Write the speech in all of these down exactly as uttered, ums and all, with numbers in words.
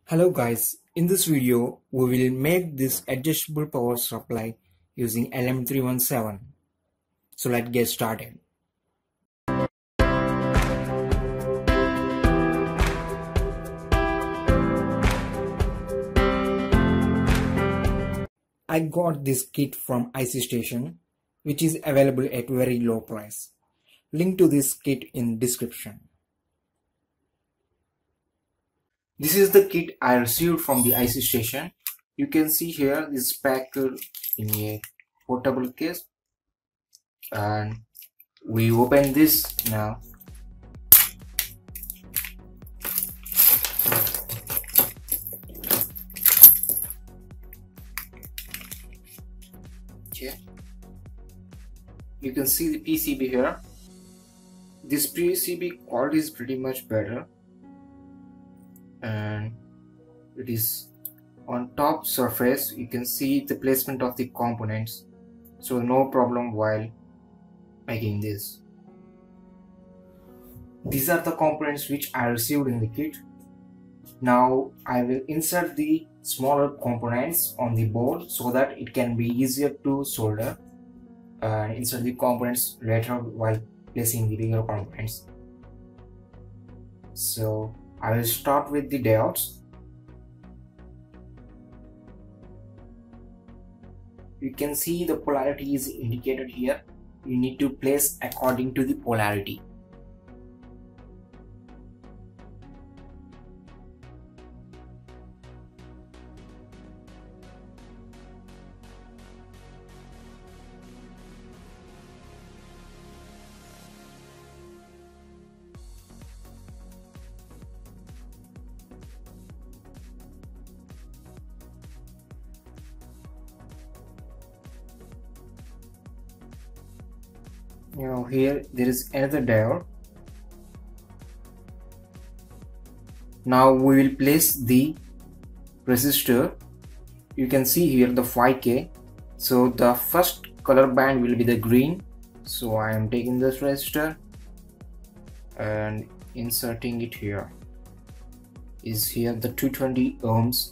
Hello guys, in this video we will make this adjustable power supply using L M three one seven. So let's get started. I got this kit from I C Station, which is available at very low price. Link to this kit in description. This is the kit I received from the I C Station. You can see here this packed in a portable case, and we open this now. Okay, you can see the P C B here. This P C B quality is pretty much better, and it is on top surface. You can see the placement of the components, so no problem while making this. These are the components which I received in the kit. Now I will insert the smaller components on the board so that it can be easier to solder, and insert the components later while placing the bigger components. So I will start with the diodes. You can see the polarity is indicated here. You need to place according to the polarity. You know, here there is another diode. Now we will place the resistor. You can see here the five K. So the first color band will be the green. So I am taking this resistor and inserting it here. Is here the two hundred twenty ohms.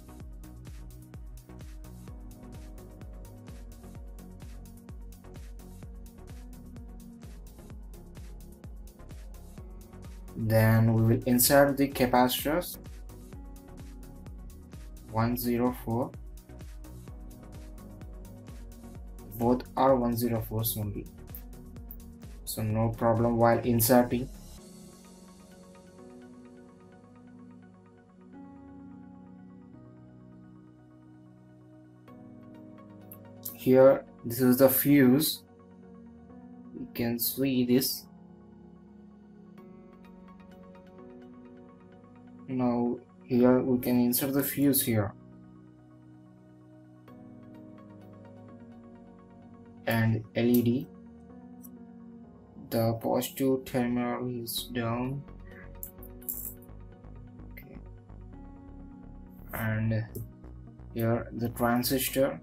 Then we will insert the capacitors. one oh four. Both are one oh fours only, so no problem while inserting. Here, this is the fuse. You can see this. Now here we can insert the fuse here, and L E D. The positive terminal is down. Okay, and here the transistor.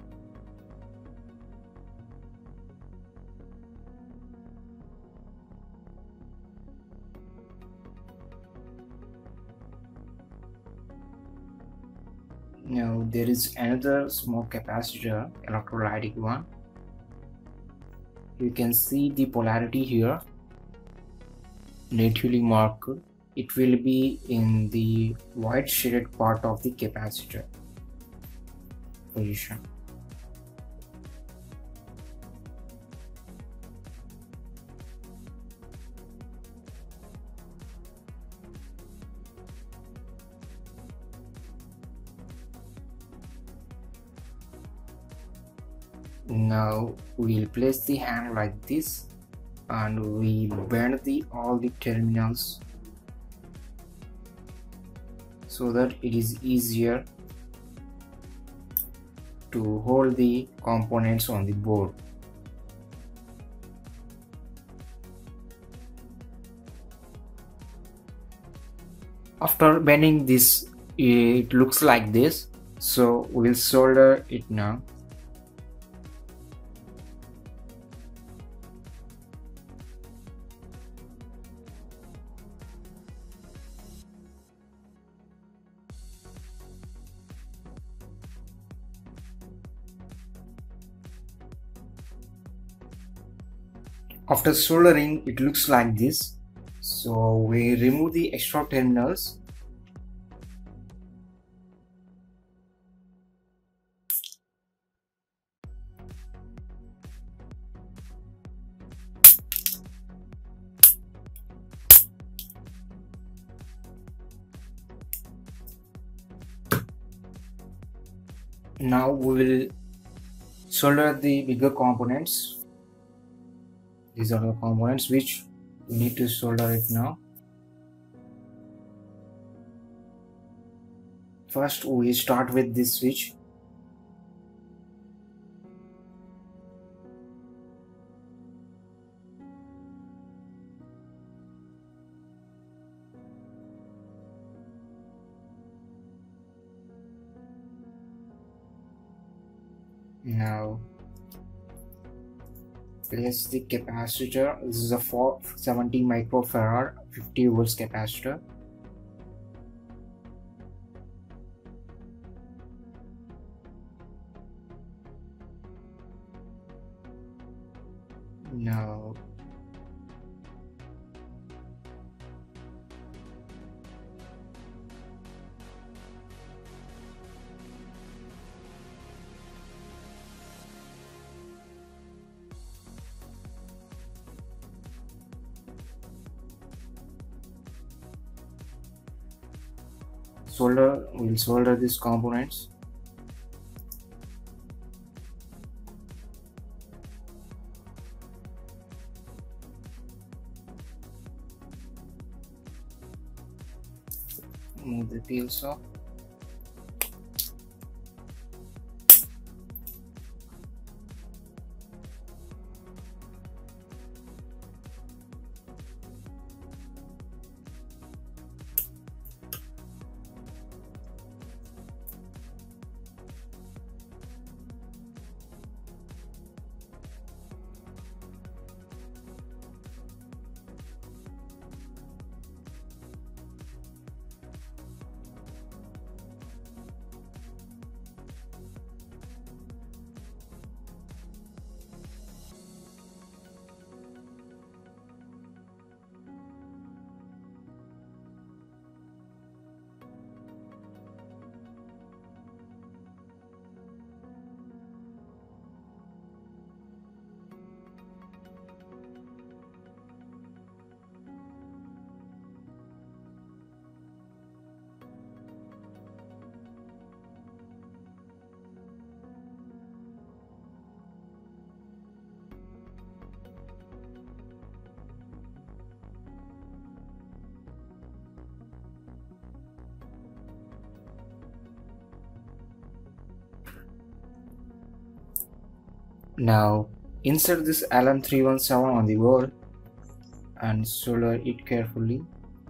Now there is another small capacitor, electrolytic one. You can see the polarity here, natively marked. It will be in the white shaded part of the capacitor position. Now we will place the hand like this, and we bend the all the terminals so that it is easier to hold the components on the board. After bending this, it looks like this, so we'll solder it now. After soldering, it looks like this. So we remove the extra terminals. Now we will solder the bigger components. These are the components which we need to solder it now. First we start with this switch. Now place the capacitor. This is a four hundred seventy microfarad fifty volts capacitor. Now solder, we will solder these components. Move the peels off. Now insert this L M three one seven on the board and solder it carefully.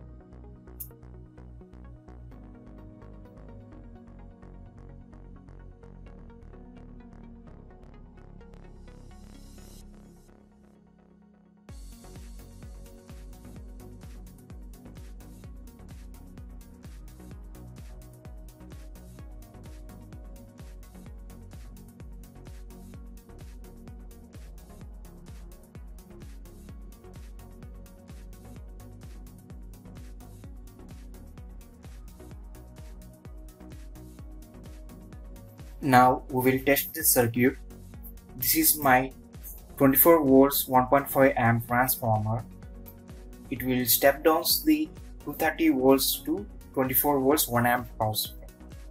Now we will test this circuit. This is my twenty-four volts one point five amp transformer. It will step down the two hundred thirty volts to twenty-four volts one amp power supply.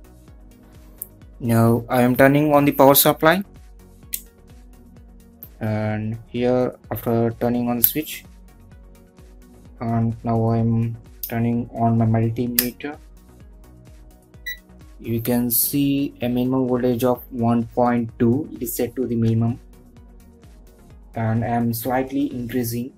Now I am turning on the power supply, and here after turning on the switch, and now I am turning on my multimeter. You can see a minimum voltage of one point two. It is set to the minimum, and I am slightly increasing.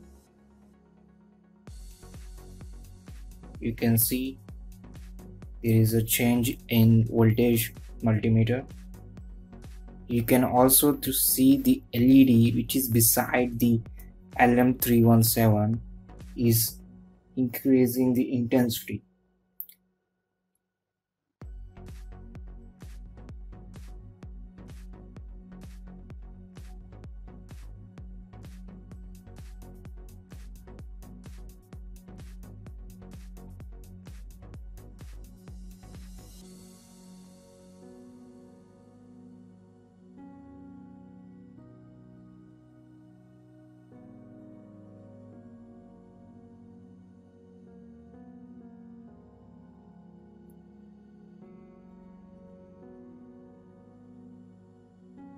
You can see there is a change in voltage multimeter. You can also to see the L E D which is beside the L M three one seven is increasing the intensity.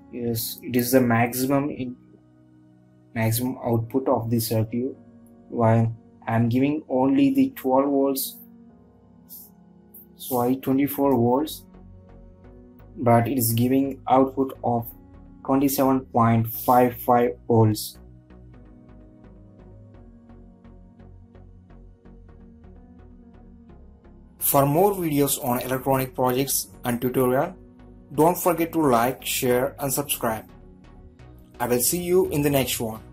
Yes, it is the maximum in maximum output of the circuit, while I am giving only the twelve volts, sorry twenty-four volts, but it is giving output of twenty-seven point five five volts. For more videos on electronic projects and tutorial, don't forget to like, share and subscribe. I will see you in the next one.